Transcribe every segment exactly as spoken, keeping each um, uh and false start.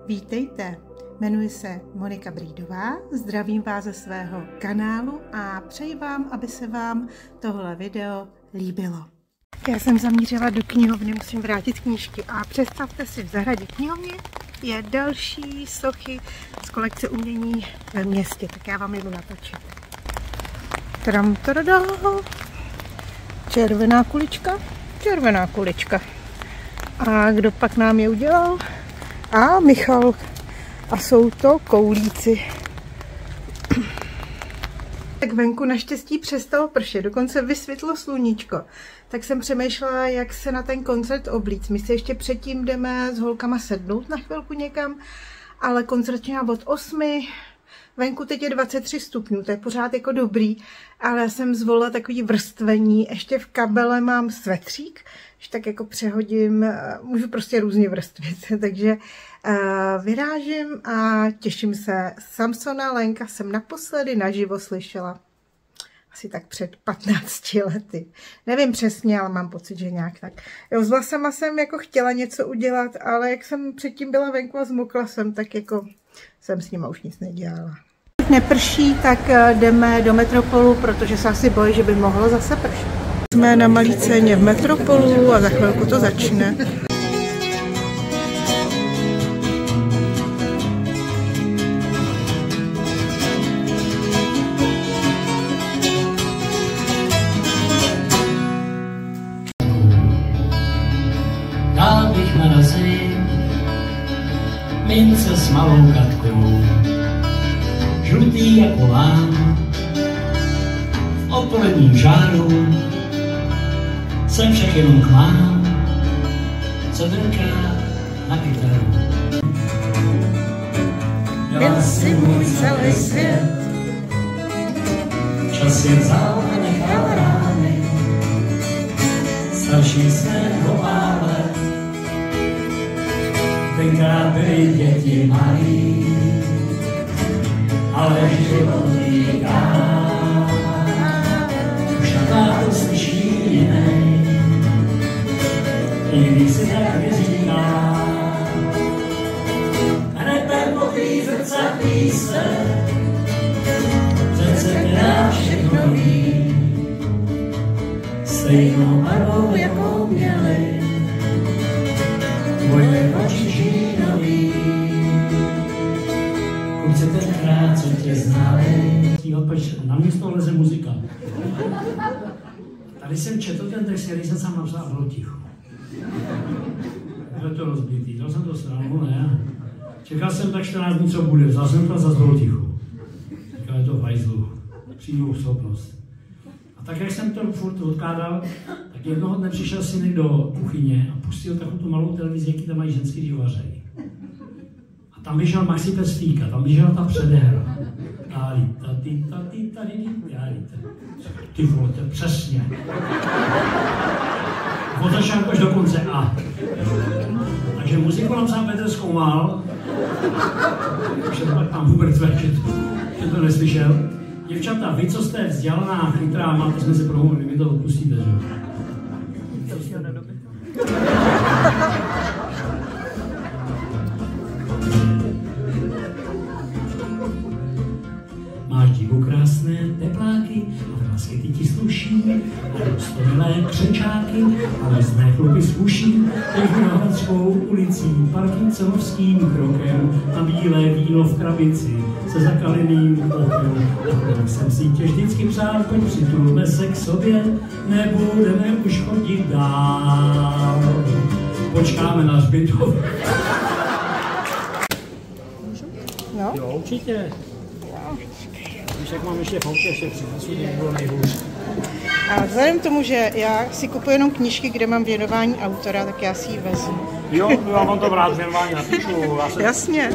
Vítejte, jmenuji se Monika Brýdová, zdravím vás ze svého kanálu a přeji vám, aby se vám tohle video líbilo. Já jsem zamířila do knihovny, musím vrátit knížky a představte si, v zahradě knihovny je další sochy z kolekce umění ve městě, tak já vám jdu natočit. Tram, tadadá. Červená kulička, červená kulička. A kdo pak nám je udělal? A Michal. A jsou to koulíci. Tak venku naštěstí přestalo pršet, dokonce vysvětlo sluníčko. Tak jsem přemýšlela, jak se na ten koncert oblíct. My si ještě předtím jdeme s holkama sednout na chvilku někam, ale koncert měl od osmi. Venku teď je dvacet tři stupňů, to je pořád jako dobrý, ale já jsem zvolila takový vrstvení. Ještě v kabele mám svetřík, když tak jako přehodím, můžu prostě různě vrstvit, takže uh, vyrážím a těším se. Samsona Lenka jsem naposledy naživo slyšela asi tak před patnácti lety. Nevím přesně, ale mám pocit, že nějak tak. Jo, s vlasama jsem jako chtěla něco udělat, ale jak jsem předtím byla venku a zmokla jsem, tak jako jsem s nima už nic nedělala. Neprší, tak jdeme do Metropolu, protože se asi bojí, že by mohlo zase pršet. Jsme na malé ceně v Metropolu a za chvilku to začne. Dál bych narazil mince s malou Katkou, žlutý jako lám, v odpoledním žáru jsem však jenom k vám, co drká na kytaru. Měla si můj celý svět, čas je vzal a nechal rány, starší se obále, tenkrát byly děti malý, ale život říká, už na to slyší jinej, i když si tak neříká. Hned po tvý zrcadlí se, přece která všechno ví, stejnou barvou, jakou měli tvoje oči žínový. Kluci tenkrát, co tě znali. Na místo leze muzika. Tady jsem četl ten text, který jsem sám napsal a bylo ticho. Bylo to rozbitý, dal jsem to stranu, ne? Čekal jsem tak čtrnáct dní, co bude, vzal jsem to a zase bylo ticho. Říkal, je to v hajzlu, přijdu schopnost. A tak, jak jsem to furt odkládal, tak jednoho dne přišel synek do kuchyně a pustil takovou tu malou televizi, jaký tam mají ženský divařej. A tam běžel Maxi Pestýka, tam běžela ta předehra. Ty vole, to je přesně. Od začátku až do konce A. Takže muziku nám sám Petr zkoumal, že to pak tam Hubert tvrdí, že to neslyšel. Děvčata, vy, co jste vzdělaná, chytrá, máte jsme se promluvili, vy to odpustíte, že jo? Máš divu krásné tepláky a vrásky ty ti sluší a rostomilé křečáky a lesné chlupy z uší. Teď na Hradskou ulicí parkinsonovským krokem a bílé víno v krabici se zakaleným okem. A jsem si tě vždycky přál, pojď přitulme se k sobě, nebudeme už chodit dál. Počkáme na hřbitov. No? Jo, určitě. Víš, jak mám ještě v autě, ještě přinesu, to bylo nejhůř. A vzhledem k tomu, že já si kupuji jenom knížky, kde mám věnování autora, tak já si ji vezmu. Jo, já mám to rád, věnování napíšu. Já se... Jasně.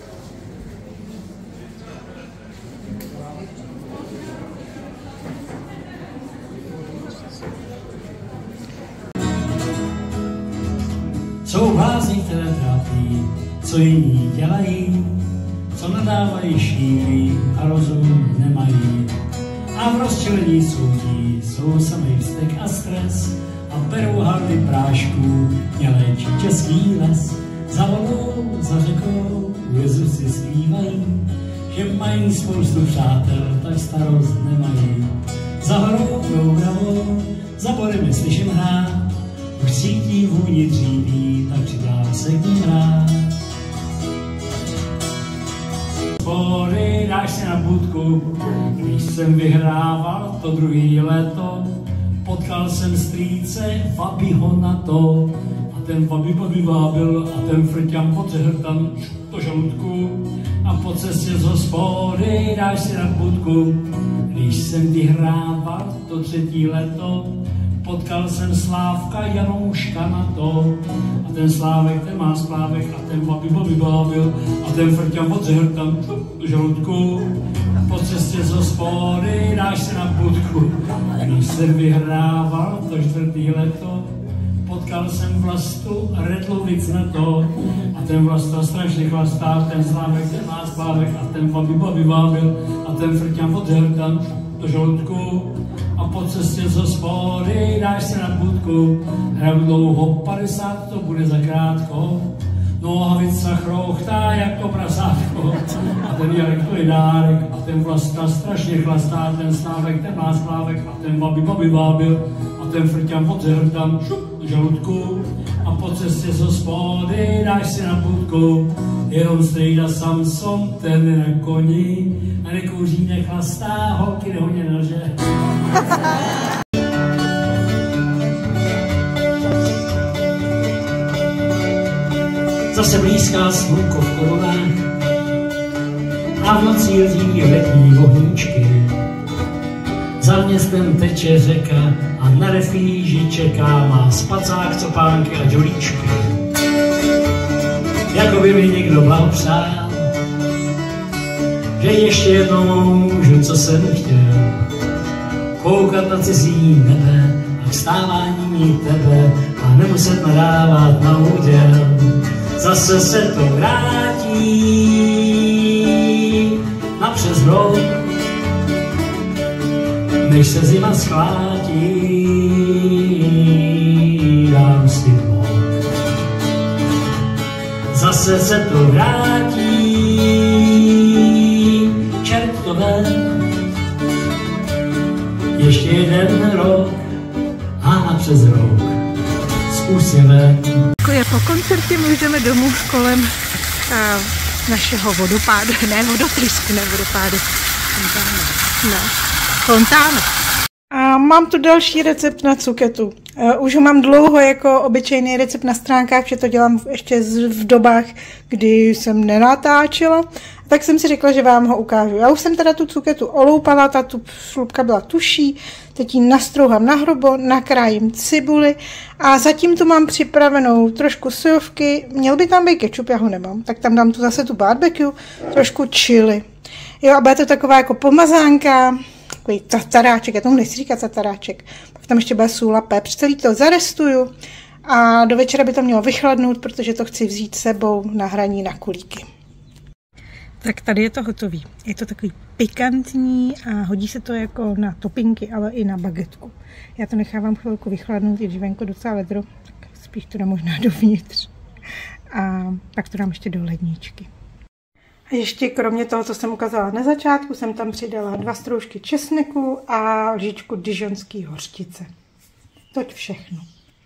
Jsou blázni, které trápí, co jiní dělají, co nadávají, šíří a rozum nemají. A v rozčilení soudí jsou samý vztek a stres a perou haldy prášků mě léčí český les. Za vodou, za řekou, Jezusi zpívají, že mají spoustu přátel, tak starost nemají. Za horou, douravou, za bodem slyším hrát, už cítí vůni dříví, tak přidám se k ním rád. Spory dáš si na budku, když jsem vyhrával to druhý leto, potkal jsem strýce, vabího na to, a ten vabí babi vábil a ten frťam potřehl tam do žaludku a po cestě z hospody dáš si na budku, když jsem vyhrával to třetí leto, potkal jsem Slávka Janouška na to, a ten Slávek, ten má splávek a ten babi babi bábil a ten frťam odřehl tam do žaludku a po cestě z hospody dáš si na budku. Když jsem vyhrával to čtvrtý leto, potkal jsem Vlastu Redlovic na to, a ten Vlasta strašně chlastá, ten Slávek, ten má splávek a ten babi babi bábil a ten frťam odřehl tam do žaludku. A po cestě z hospody dáš se na budku, hraju dlouho padesát, to bude zakrátko. Nohavica chrochtá jako prasátko, a ten Jarek to je dárek, a ten Vlasta strašně chlastá, ten Slávek, ten má splávek a ten babi babi bábil a ten frťam odřehl tam šup do žaludku. A po cestě z hospody dáš si na budku, jenom strejda Samson, ten je na koni a nekouří, nechlastá, holky nehodně nelže. Zase blízká slunko v korunách a v noci jezdí letní ohníčky. Za městem teče řeka a na refýži čeká má spacák, copánky a dělíčky. Jako by mi někdo blahopřál, že ještě jednou můžu, co jsem chtěl, koukat na cizí nebe a vstávání mít tebe a nemuset nadávat na úděl. Zase se to vrátí na přes rok, než se zima schlátí, dám si mok. Zase se to vrátí, čert to ven, ještě jeden rok a na přes rok s úsměvem. Po koncertě můžeme domů kolem uh, našeho vodopádu, ne vodotrysku, ne vodopádu, fontána. No, fontána. A mám tu další recept na cuketu. Uh, už ho mám dlouho jako obyčejný recept na stránkách, že to dělám ještě v dobách, kdy jsem nenatáčela. Tak jsem si řekla, že vám ho ukážu. Já už jsem teda tu cuketu oloupala, ta tu slupka byla tuší, teď ji nastrouhám na hrubo, nakrájím cibuli a zatím tu mám připravenou trošku sojovky, měl by tam být kečup, já ho nemám, tak tam dám tu zase tu barbecue, trošku chili. Jo, a bude to taková jako pomazánka, takový tataráček, já tomu nechci říkat tataráček, pak tam ještě bude sůl a pepř, celý to zarestuju a do večera by to mělo vychladnout, protože to chci vzít sebou na hraní na kulíky. Tak tady je to hotový. Je to takový pikantní a hodí se to jako na topinky, ale i na bagetku. Já to nechávám chvilku vychladnout, i když venku docela vedro, tak spíš to dám možná dovnitř. A pak to dám ještě do ledničky. A ještě kromě toho, co jsem ukázala na začátku, jsem tam přidala dva stroužky česneku a lžičku dižonský hořčice. Toť všechno.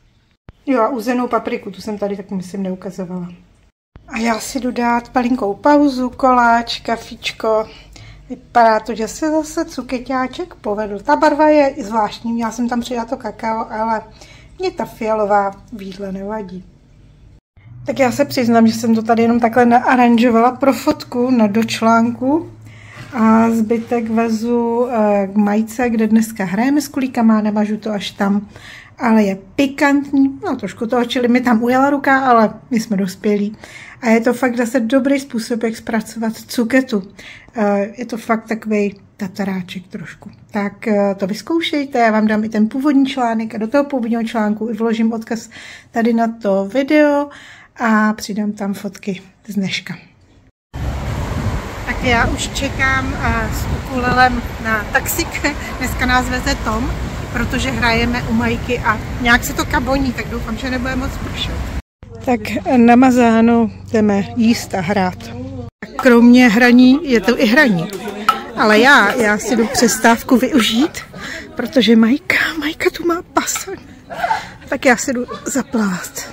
Jo a uzenou papriku, tu jsem tady tak myslím neukazovala. A já si jdu dát malinkou pauzu, koláč, kafičko. Vypadá to, že se zase cukeťáček povedl. Ta barva je zvláštní, já jsem tam přidala to kakao, ale mě ta fialová v jídle nevadí. Tak já se přiznám, že jsem to tady jenom takhle naaranžovala pro fotku na dočlánku. A zbytek vezu k majce, kde dneska hrajeme s kulíkama, nemažu to až tam. Ale je pikantní, no trošku toho čili mi tam ujela ruka, ale my jsme dospělí. A je to fakt zase dobrý způsob, jak zpracovat cuketu. Je to fakt takový tataráček trošku. Tak to vyzkoušejte, já vám dám i ten původní článek a do toho původního článku i vložím odkaz tady na to video a přidám tam fotky z dneška. Tak já už čekám s ukulelem na taxík, dneska nás veze Tom, protože hrajeme u Majky a nějak se to kaboní, tak doufám, že nebude moc pršet. Tak namazáno, jdeme jíst a hrát. Kromě hraní je to i hraní. Ale já, já si jdu přestávku využít, protože Majka, Majka tu má basen. Tak já si jdu zaplavat.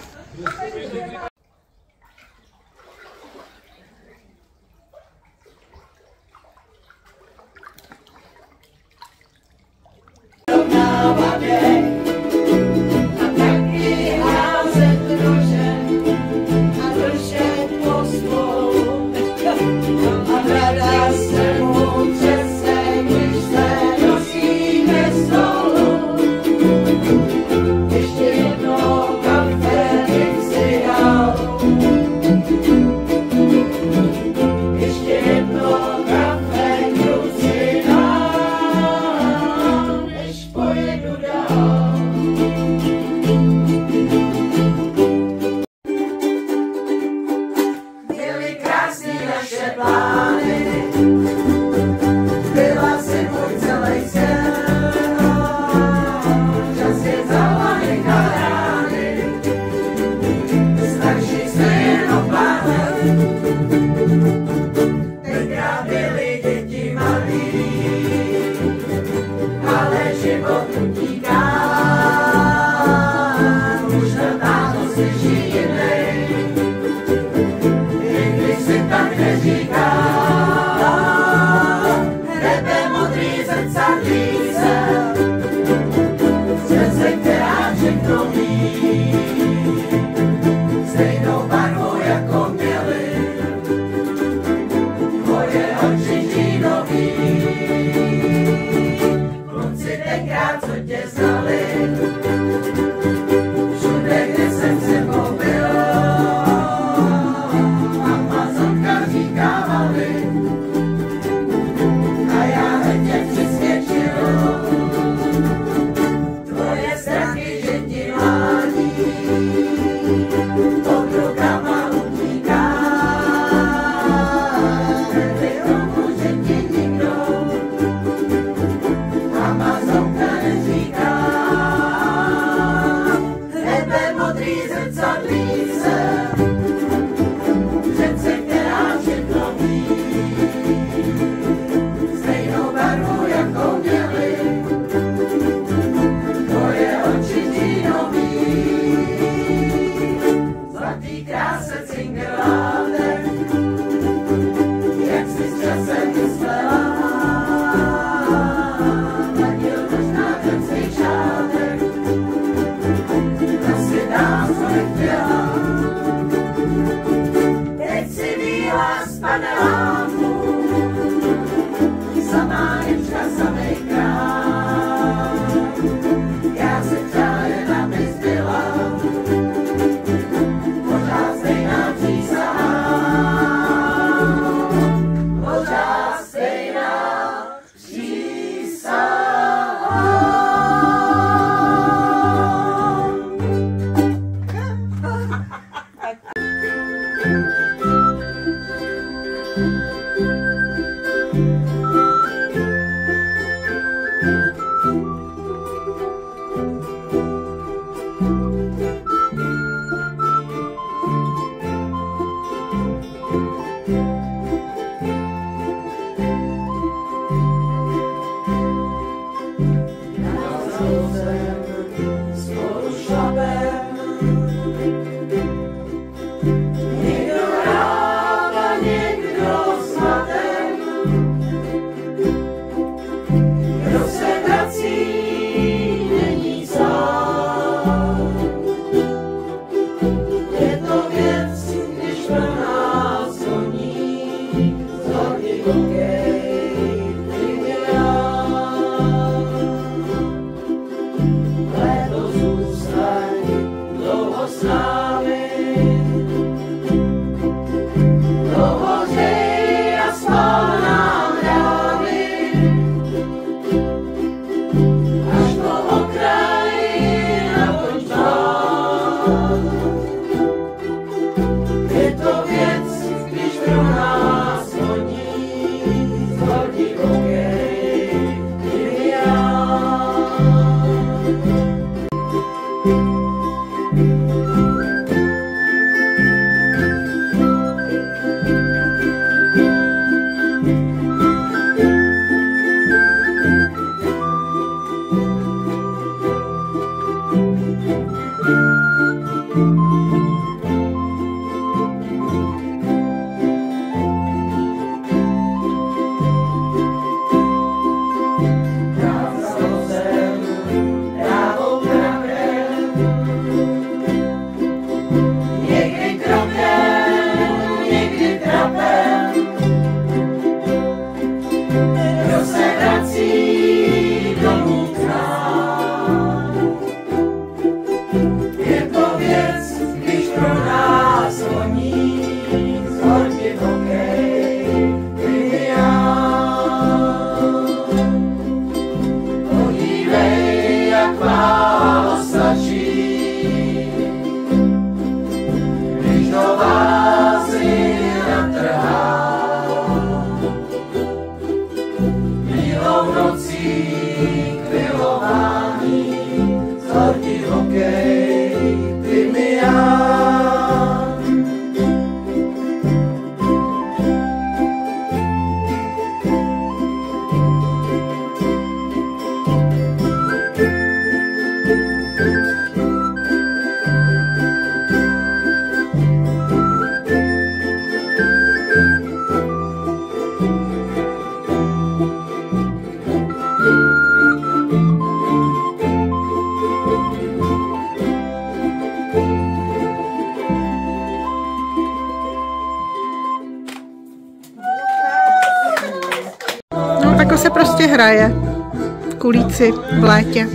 prostě hraje v Kulíci v létě.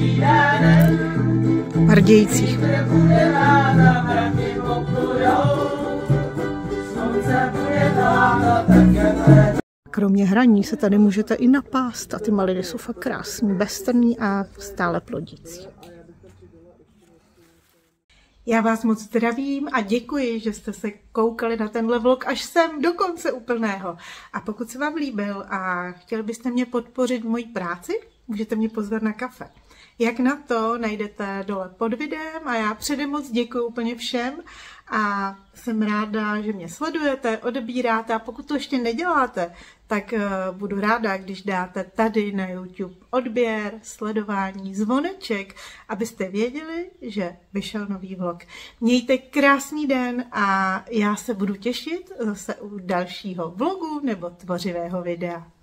V Hrdějcích. Kromě hraní se tady můžete i napást a ty maliny jsou fakt krásný, beztrnný a stále plodící. Já vás moc zdravím a děkuji, že jste se koukali na tenhle vlog až sem do konce úplného. A pokud se vám líbil a chtěli byste mě podpořit v mojí práci, můžete mě pozvat na kafe. Jak na to najdete dole pod videem a já předem moc děkuji úplně všem a jsem ráda, že mě sledujete, odebíráte a pokud to ještě neděláte, tak budu ráda, když dáte tady na YouTube odběr, sledování, zvoneček, abyste věděli, že vyšel nový vlog. Mějte krásný den a já se budu těšit zase u dalšího vlogu nebo tvořivého videa.